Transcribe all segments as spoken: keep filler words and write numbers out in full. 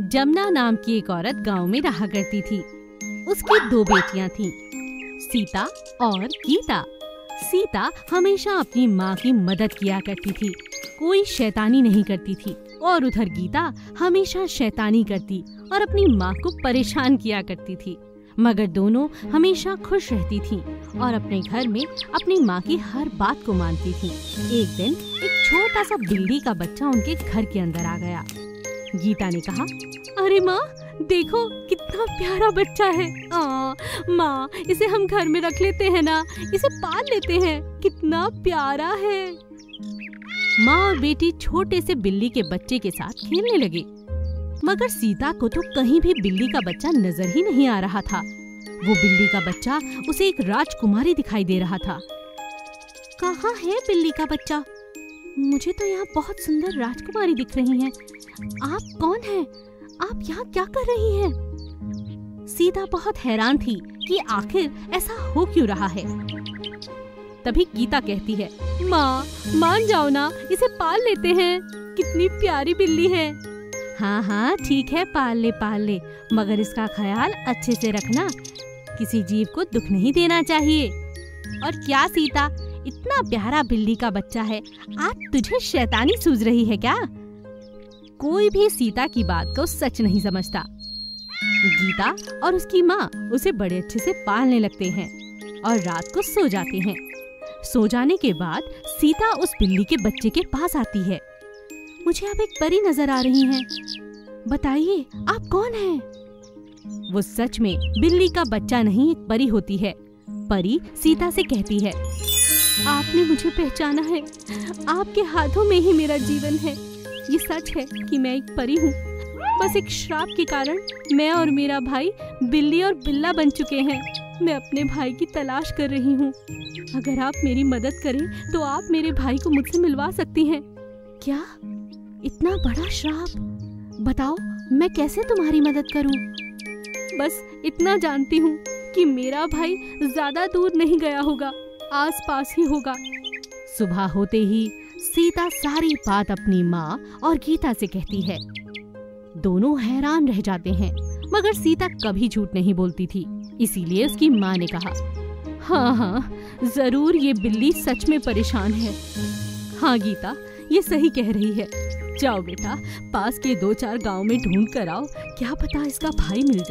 जमुना नाम की एक औरत गांव में रहा करती थी। उसकी दो बेटियां थीं, सीता और गीता। सीता हमेशा अपनी माँ की मदद किया करती थी, कोई शैतानी नहीं करती थी, और उधर गीता हमेशा शैतानी करती और अपनी माँ को परेशान किया करती थी। मगर दोनों हमेशा खुश रहती थीं और अपने घर में अपनी माँ की हर बात को मानती थीं। एक दिन एक छोटा सा बिल्ली का बच्चा उनके घर के अंदर आ गया। गीता ने कहा, अरे माँ, देखो कितना प्यारा बच्चा है। आ, माँ, इसे हम घर में रख लेते हैं ना, इसे पाल लेते हैं, कितना प्यारा है। माँ और बेटी छोटे से बिल्ली के बच्चे के साथ खेलने लगे, मगर सीता को तो कहीं भी बिल्ली का बच्चा नजर ही नहीं आ रहा था। वो बिल्ली का बच्चा उसे एक राजकुमारी दिखाई दे रहा था। कहाँ है बिल्ली का बच्चा? मुझे तो यहाँ बहुत सुंदर राजकुमारी दिख रही हैं। आप कौन हैं? आप यहाँ क्या कर रही हैं? सीता बहुत हैरान थी कि आखिर ऐसा हो क्यों रहा है। तभी गीता कहती है, माँ, मान जाओ ना, इसे पाल लेते हैं, कितनी प्यारी बिल्ली है। हाँ हाँ ठीक है, पाल ले पाल ले, मगर इसका ख्याल अच्छे से रखना, किसी जीव को दुख नहीं देना चाहिए। और क्या सीता, इतना प्यारा बिल्ली का बच्चा है, आज तुझे शैतानी सूझ रही है क्या? कोई भी सीता की बात को सच नहीं समझता। गीता और उसकी माँ उसे बड़े अच्छे से पालने लगते हैं और रात को सो जाते हैं। सो जाने के बाद सीता उस बिल्ली के बच्चे के पास आती है। मुझे अब एक परी नजर आ रही हैं। बताइए, आप कौन हैं? वो सच में बिल्ली का बच्चा नहीं, एक परी होती है। परी सीता से कहती है, आपने मुझे पहचाना है, आपके हाथों में ही मेरा जीवन है। ये सच है कि मैं एक परी हूँ, बस एक श्राप के कारण मैं और मेरा भाई बिल्ली और बिल्ला बन चुके हैं। मैं अपने भाई की तलाश कर रही हूँ। अगर आप मेरी मदद करें तो आप मेरे भाई को मुझसे मिलवा सकती हैं। क्या? इतना बड़ा श्राप? बताओ, मैं कैसे तुम्हारी मदद करूं? बस इतना जानती हूँ कि मेरा भाई ज्यादा दूर नहीं गया होगा, आसपास ही होगा। सुबह होते ही सीता सारी बात अपनी माँ और गीता से कहती है। दोनों हैरान रह जाते हैं, मगर सीता कभी झूठ नहीं बोलती थी, इसीलिए उसकी माँ ने कहा, हाँ हाँ जरूर ये बिल्ली सच में परेशान है। हाँ गीता, ये सही कह रही है। जाओ बेटा, पास के दो चार गांव में ढूंढ कर आओ, क्या पता इसका भाई मिल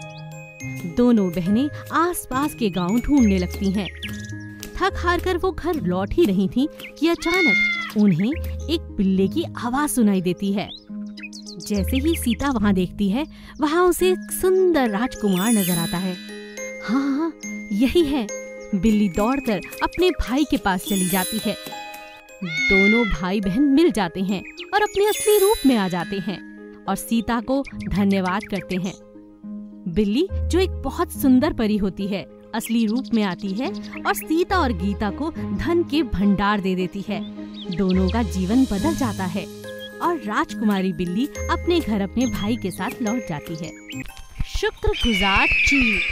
जाए। दोनों बहनें आसपास के गांव ढूंढने लगती हैं। थक हार कर वो घर लौट ही रही थीं कि अचानक उन्हें एक बिल्ली की आवाज सुनाई देती है। जैसे ही सीता वहां देखती है, वहां उसे एक सुंदर राजकुमार नजर आता है। हाँ हाँ यही है। बिल्ली दौड़कर अपने भाई के पास चली जाती है। दोनों भाई बहन मिल जाते हैं और अपने असली रूप में आ जाते हैं और सीता को धन्यवाद करते हैं। बिल्ली, जो एक बहुत सुंदर परी होती है, असली रूप में आती है और सीता और गीता को धन के भंडार दे देती है। दोनों का जीवन बदल जाता है और राजकुमारी बिल्ली अपने घर अपने भाई के साथ लौट जाती है। शुक्रगुजार चील।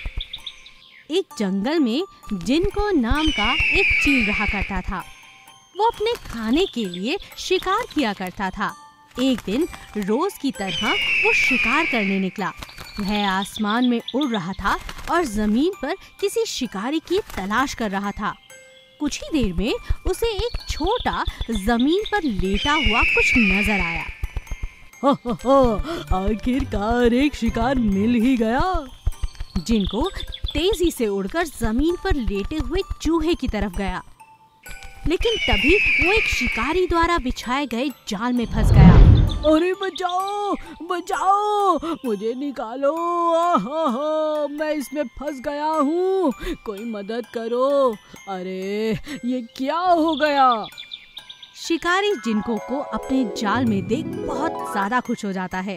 एक जंगल में जिनको नाम का एक चील रहा करता था। वो अपने खाने के लिए शिकार किया करता था। एक दिन रोज की तरह वो शिकार करने निकला। वह आसमान में उड़ रहा था और जमीन पर किसी शिकारी की तलाश कर रहा था। कुछ ही देर में उसे एक छोटा जमीन पर लेटा हुआ कुछ नजर आया। हो हो हो, आखिरकार एक शिकार मिल ही गया। जिनको तेजी से उड़कर जमीन पर लेटे हुए चूहे की तरफ गया, लेकिन तभी वो एक शिकारी द्वारा बिछाए गए जाल में फंस गया। अरे बचाओ बचाओ, मुझे निकालो, आहा, मैं इसमें फंस गया हूँ, कोई मदद करो। अरे ये क्या हो गया? शिकारी जिनको को अपने जाल में देख बहुत ज्यादा खुश हो जाता है।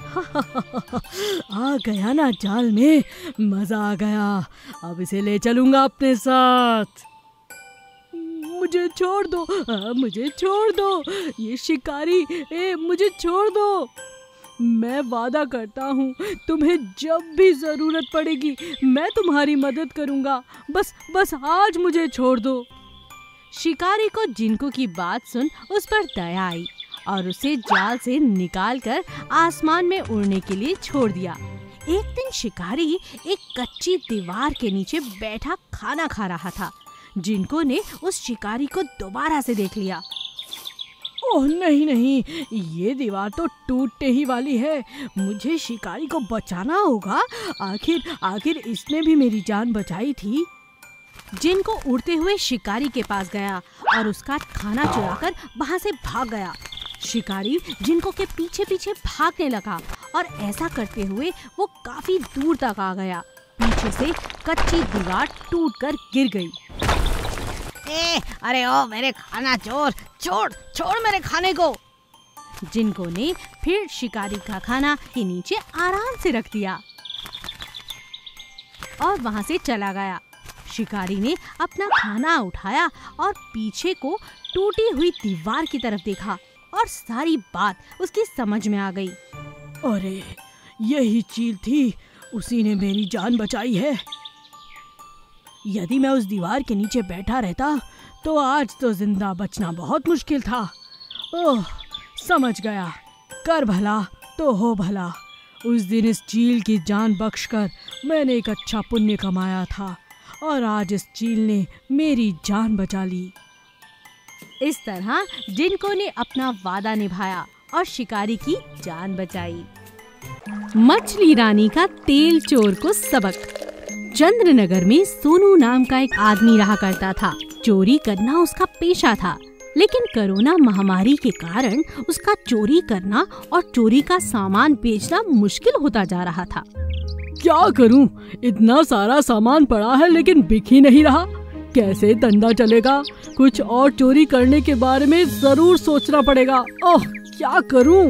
आ गया ना जाल में, मजा आ गया, अब इसे ले चलूंगा अपने साथ। मुझे छोड़ दो, आ, मुझे छोड़ दो, ये शिकारी, ए, मुझे छोड़ दो। मैं वादा करता हूँ, तुम्हें जब भी जरूरत पड़ेगी मैं तुम्हारी मदद करूँगा, बस बस आज मुझे छोड़ दो। शिकारी को जिनको की बात सुन उस पर दया आई और उसे जाल से निकालकर आसमान में उड़ने के लिए छोड़ दिया। एक दिन शिकारी एक कच्ची दीवार के नीचे बैठा खाना खा रहा था। जिनको ने उस शिकारी को दोबारा से देख लिया। ओह नहीं नहीं, ये दीवार तो टूटने ही वाली है। मुझे शिकारी को बचाना होगा। आखिर आखिर इसने भी मेरी जान बचाई थी। जिनको उड़ते हुए शिकारी के पास गया और उसका खाना चुराकर वहां से भाग गया। शिकारी जिनको के पीछे पीछे भागने लगा और ऐसा करते हुए वो काफी दूर तक आ गया। पीछे से कच्ची दीवार टूटकर गिर गई। ए, अरे ओ मेरे खाना चोर, छोड़ छोड़ मेरे खाने को। जिनको ने फिर शिकारी का खाना के नीचे आराम से रख दिया और वहां से चला गया। शिकारी ने अपना खाना उठाया और पीछे को टूटी हुई दीवार की तरफ देखा और सारी बात उसकी समझ में आ गई। अरे यही चील थी, उसी ने मेरी जान बचाई है। यदि मैं उस दीवार के नीचे बैठा रहता तो आज तो जिंदा बचना बहुत मुश्किल था। ओह समझ गया, कर भला तो हो भला। उस दिन इस चील की जान बख्शकर मैंने एक अच्छा पुण्य कमाया था और आज इस चील ने मेरी जान बचा ली। इस तरह जिनको ने अपना वादा निभाया और शिकारी की जान बचाई। मछली रानी का तेल चोर को सबक। चंद्रनगर में सोनू नाम का एक आदमी रहा करता था। चोरी करना उसका पेशा था, लेकिन कोरोना महामारी के कारण उसका चोरी करना और चोरी का सामान बेचना मुश्किल होता जा रहा था। क्या करूं? इतना सारा सामान पड़ा है लेकिन बिक ही नहीं रहा। कैसे धंधा चलेगा? कुछ और चोरी करने के बारे में जरूर सोचना पड़ेगा। ओह क्या करूं?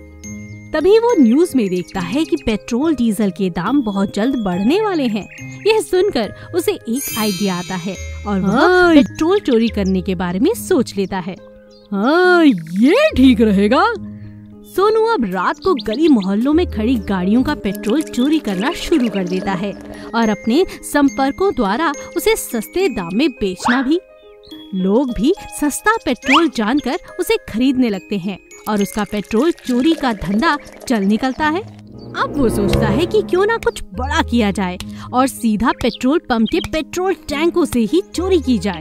तभी वो न्यूज में देखता है कि पेट्रोल डीजल के दाम बहुत जल्द बढ़ने वाले हैं। यह सुनकर उसे एक आइडिया आता है और वह पेट्रोल चोरी करने के बारे में सोच लेता है। हाँ ये ठीक रहेगा। सोनू अब रात को गली मोहल्लों में खड़ी गाड़ियों का पेट्रोल चोरी करना शुरू कर देता है और अपने संपर्कों द्वारा उसे सस्ते दाम में बेचना भी। लोग भी सस्ता पेट्रोल जानकर उसे खरीदने लगते हैं और उसका पेट्रोल चोरी का धंधा चल निकलता है। अब वो सोचता है कि क्यों ना कुछ बड़ा किया जाए और सीधा पेट्रोल पंप के पेट्रोल टैंकों से ही चोरी की जाए।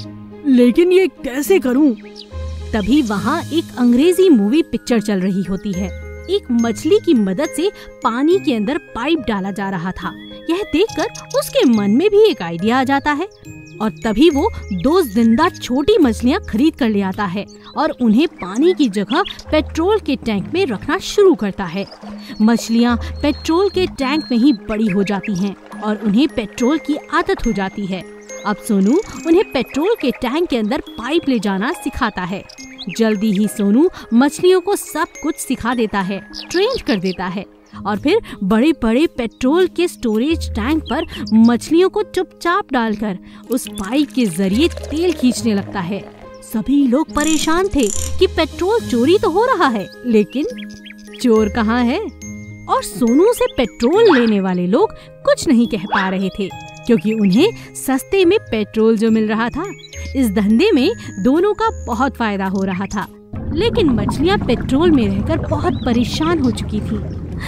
लेकिन ये कैसे करूं? तभी वहाँ एक अंग्रेजी मूवी पिक्चर चल रही होती है। एक मछली की मदद से पानी के अंदर पाइप डाला जा रहा था। यह देखकर उसके मन में भी एक आइडिया आ जाता है और तभी वो दो जिंदा छोटी मछलियाँ खरीद कर ले आता है और उन्हें पानी की जगह पेट्रोल के टैंक में रखना शुरू करता है। मछलियाँ पेट्रोल के टैंक में ही बड़ी हो जाती हैं और उन्हें पेट्रोल की आदत हो जाती है। अब सोनू उन्हें पेट्रोल के टैंक के अंदर पाइप ले जाना सिखाता है। जल्दी ही सोनू मछलियों को सब कुछ सिखा देता है, ट्रेन कर देता है और फिर बड़े बड़े पेट्रोल के स्टोरेज टैंक पर मछलियों को चुपचाप डालकर उस पाइप के जरिए तेल खींचने लगता है। सभी लोग परेशान थे कि पेट्रोल चोरी तो हो रहा है लेकिन चोर कहाँ है। और सोनू से पेट्रोल लेने वाले लोग कुछ नहीं कह पा रहे थे क्योंकि उन्हें सस्ते में पेट्रोल जो मिल रहा था। इस धंधे में दोनों का बहुत फायदा हो रहा था, लेकिन मछलियाँ पेट्रोल में रहकर बहुत परेशान हो चुकी थी।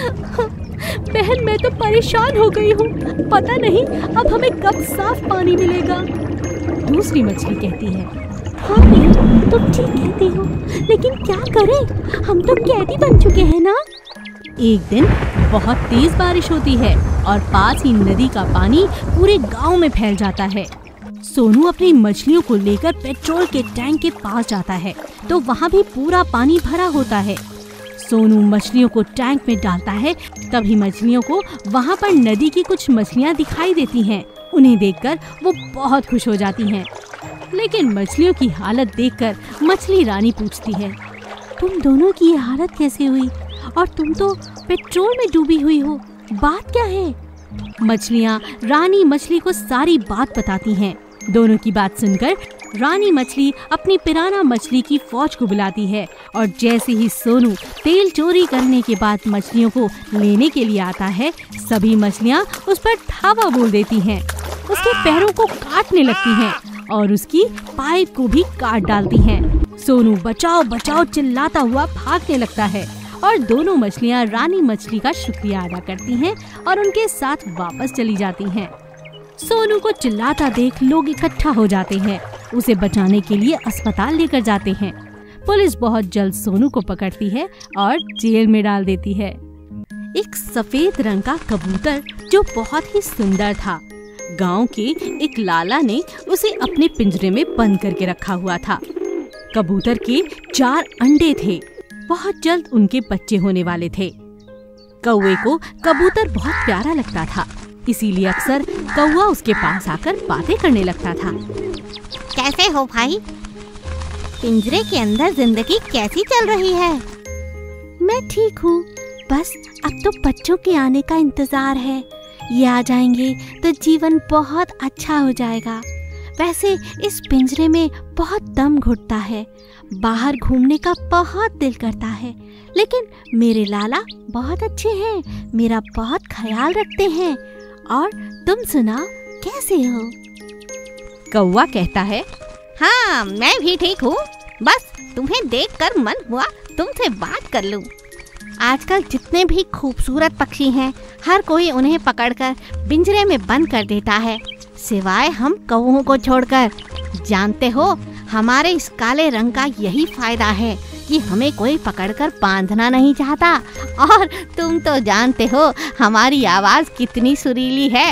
बहन मैं तो परेशान हो गई हूँ, पता नहीं अब हमें कब साफ पानी मिलेगा। दूसरी मछली कहती है, हाँ बहन तुम ठीक कहती हो, लेकिन क्या करें, हम तो कैदी बन चुके हैं ना। एक दिन बहुत तेज बारिश होती है और पास ही नदी का पानी पूरे गांव में फैल जाता है। सोनू अपनी मछलियों को लेकर पेट्रोल के टैंक के पास जाता है तो वहाँ भी पूरा पानी भरा होता है। सोनू मछलियों को टैंक में डालता है, तभी मछलियों को वहाँ पर नदी की कुछ मछलियाँ दिखाई देती हैं। उन्हें देखकर वो बहुत खुश हो जाती हैं। लेकिन मछलियों की हालत देखकर मछली रानी पूछती है, तुम दोनों की ये हालत कैसे हुई और तुम तो पेट्रोल में डूबी हुई हो, बात क्या है? मछलियाँ रानी मछली को सारी बात बताती हैं। दोनों की बात सुनकर रानी मछली अपनी पिराना मछली की फौज को बुलाती है और जैसे ही सोनू तेल चोरी करने के बाद मछलियों को लेने के लिए आता है, सभी मछलियाँ उस पर धावा बोल देती हैं, उसके पैरों को काटने लगती हैं और उसकी पाइप को भी काट डालती हैं। सोनू बचाओ बचाओ चिल्लाता हुआ भागने लगता है और दोनों मछलियाँ रानी मछली का शुक्रिया अदा करती हैं और उनके साथ वापस चली जाती हैं। सोनू को चिल्लाता देख लोग इकट्ठा हो जाते हैं, उसे बचाने के लिए अस्पताल लेकर जाते हैं। पुलिस बहुत जल्द सोनू को पकड़ती है और जेल में डाल देती है। एक सफेद रंग का कबूतर जो बहुत ही सुंदर था, गांव के एक लाला ने उसे अपने पिंजरे में बंद करके रखा हुआ था। कबूतर के चार अंडे थे, बहुत जल्द उनके बच्चे होने वाले थे। कौवे को कबूतर बहुत प्यारा लगता था, इसीलिए अक्सर कौवा उसके पास आकर बातें करने लगता था। कैसे हो भाई? पिंजरे के अंदर जिंदगी कैसी चल रही है? मैं ठीक हूँ, बस अब तो बच्चों के आने का इंतजार है। ये आ जाएंगे तो जीवन बहुत अच्छा हो जाएगा। वैसे इस पिंजरे में बहुत दम घुटता है, बाहर घूमने का बहुत दिल करता है, लेकिन मेरे लाला बहुत अच्छे हैं, मेरा बहुत ख्याल रखते हैं। और तुम सुनाओ, कैसे हो? कौवा कहता है, हाँ मैं भी ठीक हूँ, बस तुम्हें देखकर मन हुआ तुमसे बात कर लूँ। आजकल जितने भी खूबसूरत पक्षी हैं, हर कोई उन्हें पकड़कर पिंजरे में बंद कर देता है, सिवाय हम कौवों को छोड़कर। जानते हो, हमारे इस काले रंग का यही फायदा है कि हमें कोई पकड़कर बांधना नहीं चाहता। और तुम तो जानते हो हमारी आवाज़ कितनी सुरीली है।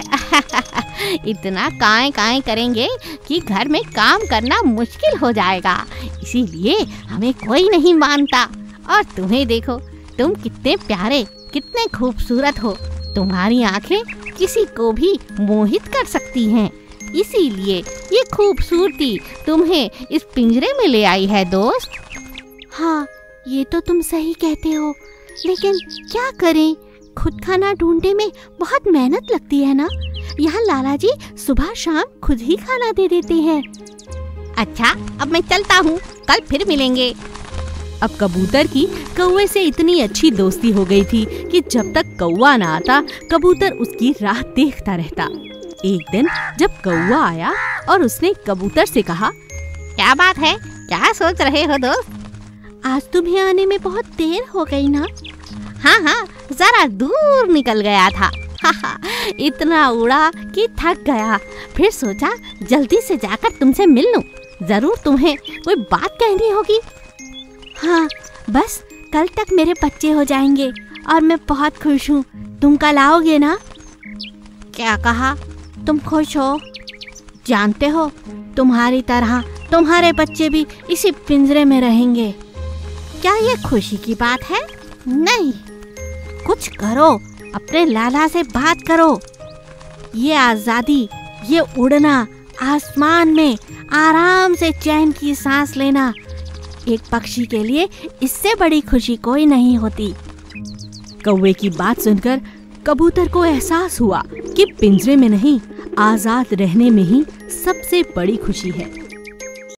इतना काएं काएं करेंगे कि घर में काम करना मुश्किल हो जाएगा, इसीलिए हमें कोई नहीं मानता। और तुम्हें देखो, तुम कितने प्यारे, कितने खूबसूरत हो। तुम्हारी आंखें किसी को भी मोहित कर सकती हैं, इसीलिए ये खूबसूरती तुम्हें इस पिंजरे में ले आई है दोस्त। हाँ, ये तो तुम सही कहते हो, लेकिन क्या करें, खुद खाना ढूंढने में बहुत मेहनत लगती है ना। यहाँ लाला जी सुबह शाम खुद ही खाना दे देते हैं। अच्छा, अब मैं चलता हूँ, कल फिर मिलेंगे। अब कबूतर की कौवे से इतनी अच्छी दोस्ती हो गई थी कि जब तक कौवा ना आता, कबूतर उसकी राह देखता रहता। एक दिन जब कौवा आया और उसने कबूतर से कहा, क्या बात है, क्या सोच रहे हो दोस्त? आज तुम्हें आने में बहुत देर हो गई ना। हाँ हाँ, जरा दूर निकल गया था। इतना उड़ा कि थक गया, फिर सोचा जल्दी से जाकर तुमसे मिल लूं। जरूर तुम्हें कोई बात कहनी होगी। हाँ, बस कल तक मेरे बच्चे हो जाएंगे और मैं बहुत खुश हूँ। तुम कल आओगे ना? क्या कहा? तुम खुश हो? जानते हो, तुम्हारी तरह तुम्हारे बच्चे भी इसी पिंजरे में रहेंगे। क्या ये खुशी की बात है? नहीं, कुछ करो, अपने लाला से बात करो। ये आज़ादी, ये उड़ना, आसमान में आराम से चैन की सांस लेना, एक पक्षी के लिए इससे बड़ी खुशी कोई नहीं होती। कौवे की बात सुनकर कबूतर को एहसास हुआ कि पिंजरे में नहीं, आजाद रहने में ही सबसे बड़ी खुशी है।